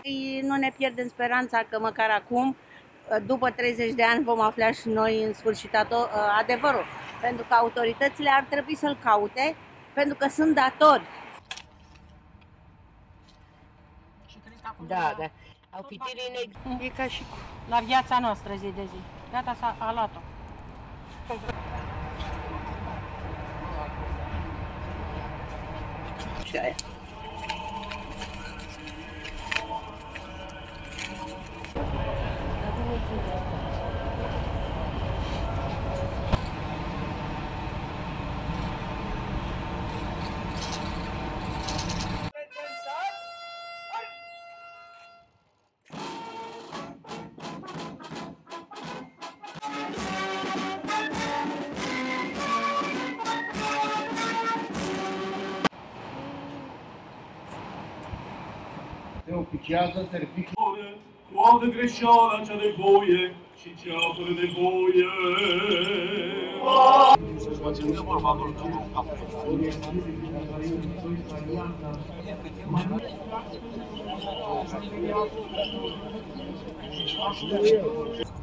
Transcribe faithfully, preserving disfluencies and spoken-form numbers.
Nu ne pierdem speranța că măcar acum, după treizeci de ani, vom afla și noi în sfârșit adevărul. Pentru că autoritățile ar trebui să-l caute, pentru că sunt datori. Da, da. Au fitirii negri. E ca și la viața noastră zi de zi. Gata, s-a luat-o. Și aia. Se oficiază serviciul. Toată greșeala cea de voie și cea fără de voie. Să-și facem de vorba lor că nu capul.